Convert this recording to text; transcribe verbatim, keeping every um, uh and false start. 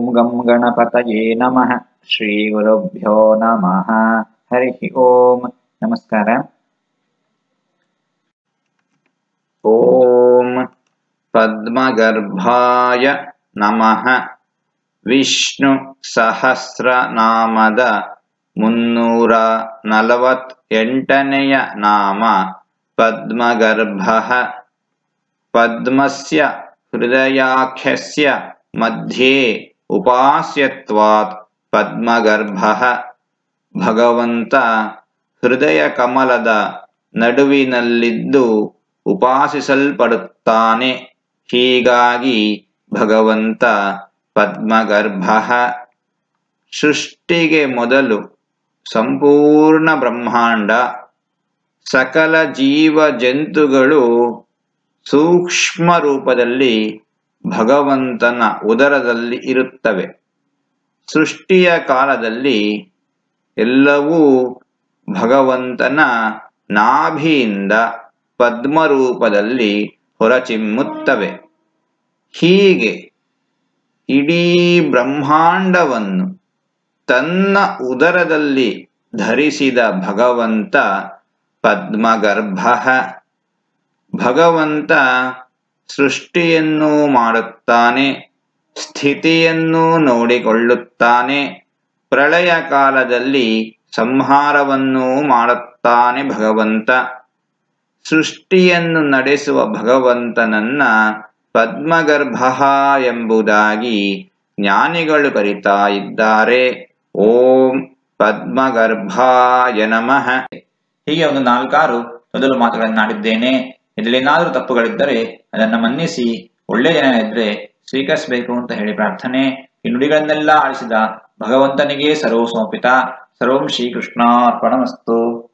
गं गणपतये नमः। श्रीगुरुभ्यो नमः। हरिः ओम नमस्कार। ओम पद्मगर्भाय नमः। विष्णु सहस्रनामದ ಮುನ್ನೂರ ನಲವತ್ತೆಂಟನೆಯ ನಾಮ पद्मगर्भः। पद्मस्य हृदयाख्यस्य मध्ये उपास्यत्वात् पद्मगर्भः। ಭಗವಂತ ಹೃದಯ ಕಮಲದ ನಡುವಿನಲ್ಲಿದ್ದು ಉಪಾಸಿಸಲ್ಪಡುತ್ತಾನೆ. ಹೀಗಾಗಿ ಭಗವಂತ ಪದ್ಮಗರ್ಭಃ. ಸೃಷ್ಟಿಗೆ ಮೊದಲು ಸಂಪೂರ್ಣ ಬ್ರಹ್ಮಾಂಡ, ಸಕಲ ಜೀವ ಜಂತುಗಳು ಸೂಕ್ಷ್ಮ ರೂಪದಲ್ಲಿ ಭಗವಂತನ ಉದರದಲ್ಲಿ ಇರುತ್ತವೆ. ಸೃಷ್ಟಿಯ ಕಾಲದಲ್ಲಿ ಎಲ್ಲವೂ ಭಗವಂತನ ನಾಭಿಯಿಂದ ಪದ್ಮರೂಪದಲ್ಲಿ ಹೊರಚಿಮ್ಮುತ್ತವೆ. ಹೀಗೆ ಇಡೀ ಬ್ರಹ್ಮಾಂಡವನ್ನು ತನ್ನ ಉದರದಲ್ಲಿ ಧರಿಸಿದ ಭಗವಂತ ಪದ್ಮಗರ್ಭಃ. ಭಗವಂತ ಸೃಷ್ಟಿಯನ್ನು ಮಾಡುತ್ತಾನೆ, ಸ್ಥಿತಿಯನ್ನು ನೋಡಿಕೊಳ್ಳುತ್ತಾನೆ, ಪ್ರಳಯ ಕಾಲದಲ್ಲಿ ಸಂಹಾರವನ್ನು ಮಾಡುತ್ತಾನೆ ಭಗವಂತ. ಸೃಷ್ಟಿಯನ್ನು ನಡೆಸುವ ಭಗವಂತನನ್ನ ಪದ್ಮಗರ್ಭಃ ಎಂಬುದಾಗಿ ಜ್ಞಾನಿಗಳು ಕರೀತಾ ಇದ್ದಾರೆ. ಓಂ ಪದ್ಮಗರ್ಭಾಯ ನಮಃ. ಹೀಗೆ ಒಂದು ನಾಲ್ಕಾರು ಮೊದಲು ಮಾತುಗಳನ್ನಾಡಿದ್ದೇನೆ. ಇದರಲ್ಲೇನಾದರೂ ತಪ್ಪುಗಳಿದ್ದರೆ ಅದನ್ನು ಮನ್ನಿಸಿ ಒಳ್ಳೆಯ ಜನ ಇದ್ರೆ ಸ್ವೀಕರಿಸಬೇಕು ಅಂತ ಹೇಳಿ ಪ್ರಾರ್ಥನೆ. ಈ ನುಡಿಗಳನ್ನೆಲ್ಲ ಆಳಿಸಿದ ಭಗವಂತನಿಗೆ ಸರ್ವ ಸಮರ್ಪಿತ. ಸರ್ವಂ ಶ್ರೀಕೃಷ್ಣಾರ್ಪಣಮಸ್ತು.